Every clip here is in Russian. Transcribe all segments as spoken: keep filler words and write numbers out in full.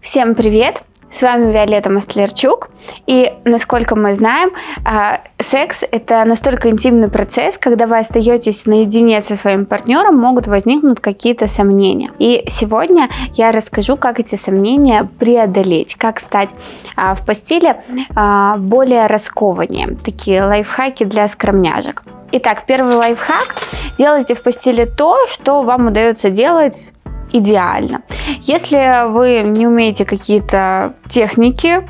Всем привет! С вами Виолетта Маслярчук. И, насколько мы знаем, секс – это настолько интимный процесс, когда вы остаетесь наедине со своим партнером, могут возникнуть какие-то сомнения. И сегодня я расскажу, как эти сомнения преодолеть, как стать в постели более раскованнее. Такие лайфхаки для скромняжек. Итак, первый лайфхак – делайте в постели то, что вам удается делать идеально. Если вы не умеете какие-то техники,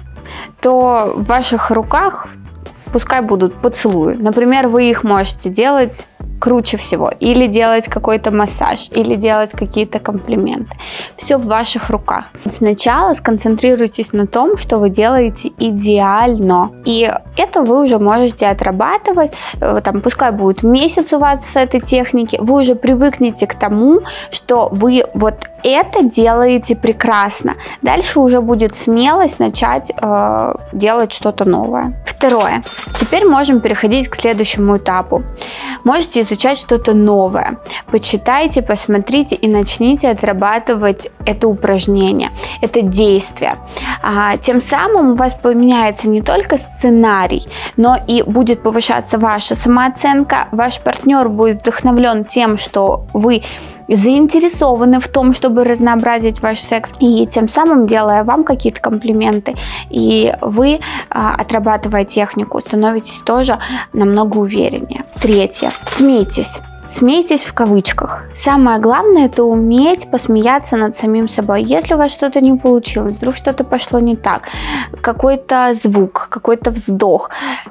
то в ваших руках пускай будут поцелуи. Например, вы их можете делать круче всего, или делать какой-то массаж, или делать какие-то комплименты. Все в ваших руках. Сначала сконцентрируйтесь на том, что вы делаете идеально. И это вы уже можете отрабатывать. Там, пускай будет месяц у вас с этой техники, вы уже привыкнете к тому, что вы вот это делаете прекрасно. Дальше уже будет смелость начать э, делать что-то новое. Второе. Теперь можем переходить к следующему этапу. Можете изучать что-то новое. Почитайте, посмотрите и начните отрабатывать это упражнение, это действие. А, тем самым у вас поменяется не только сценарий, но и будет повышаться ваша самооценка. Ваш партнер будет вдохновлен тем, что вы заинтересованы в том, чтобы разнообразить ваш секс, и тем самым, делая вам какие-то комплименты, и вы, а, отрабатывая технику, становитесь тоже намного увереннее. Третье. Смейтесь. Смейтесь в кавычках. Самое главное – это уметь посмеяться над самим собой. Если у вас что-то не получилось, вдруг что-то пошло не так, какой-то звук, какой-то вздох,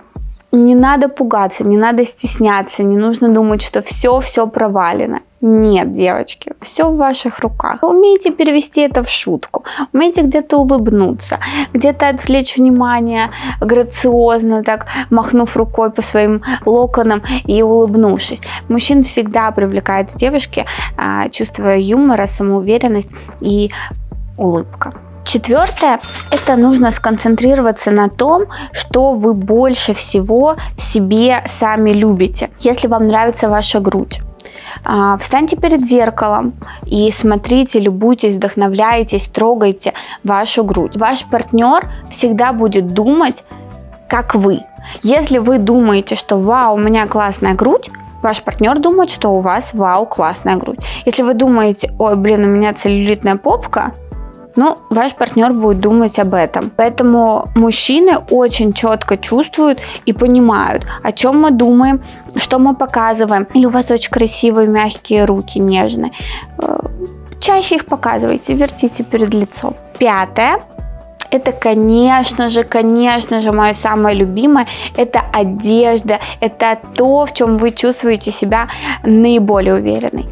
не надо пугаться, не надо стесняться, не нужно думать, что все-все провалено. Нет, девочки, все в ваших руках. Вы умеете перевести это в шутку, умеете где-то улыбнуться, где-то отвлечь внимание грациозно, так махнув рукой по своим локонам и улыбнувшись. Мужчин всегда привлекает в девушке а, чувство юмора, самоуверенность и улыбка. Четвертое, это нужно сконцентрироваться на том, что вы больше всего в себе сами любите. Если вам нравится ваша грудь, встаньте перед зеркалом и смотрите, любуйтесь, вдохновляйтесь, трогайте вашу грудь. Ваш партнер всегда будет думать, как вы. Если вы думаете, что вау, у меня классная грудь, ваш партнер думает, что у вас вау, классная грудь. Если вы думаете, ой, блин, у меня целлюлитная попка, ну, ваш партнер будет думать об этом. Поэтому мужчины очень четко чувствуют и понимают, о чем мы думаем, что мы показываем. Или у вас очень красивые, мягкие руки, нежные. Чаще их показывайте, вертите перед лицом. Пятое. Это, конечно же, конечно же, мое самое любимое, это одежда, это то, в чем вы чувствуете себя наиболее уверенной.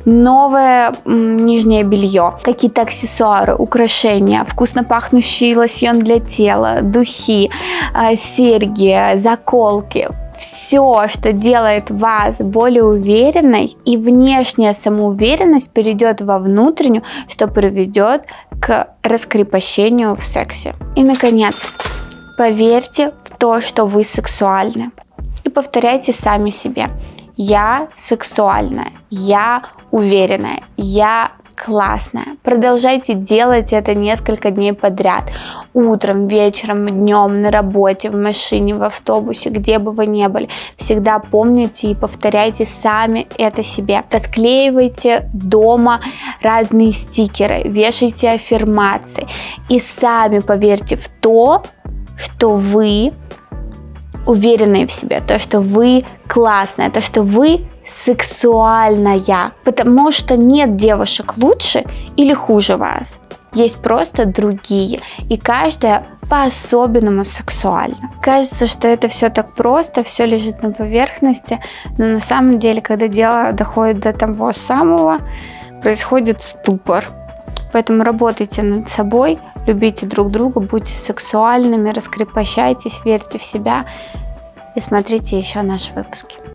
Новое м, нижнее белье, какие-то аксессуары, украшения, вкусно пахнущий лосьон для тела, духи, э, серьги, заколки. Все, что делает вас более уверенной, и внешняя самоуверенность перейдет во внутреннюю, что приведет к раскрепощению в сексе. И, наконец, поверьте в то, что вы сексуальны. И повторяйте сами себе. Я сексуальная, я уверенная, я классная. Продолжайте делать это несколько дней подряд. Утром, вечером, днем, на работе, в машине, в автобусе, где бы вы ни были. Всегда помните и повторяйте сами это себе. Расклеивайте дома разные стикеры, вешайте аффирмации. И сами поверьте в то, что вы уверенные в себе, то, что вы классная, то, что вы сексуальная, потому что нет девушек лучше или хуже вас. Есть просто другие, и каждая по-особенному сексуальна. Кажется, что это все так просто, все лежит на поверхности, но на самом деле, когда дело доходит до того самого, происходит ступор. Поэтому работайте над собой, любите друг друга, будьте сексуальными, раскрепощайтесь, верьте в себя и смотрите еще наши выпуски.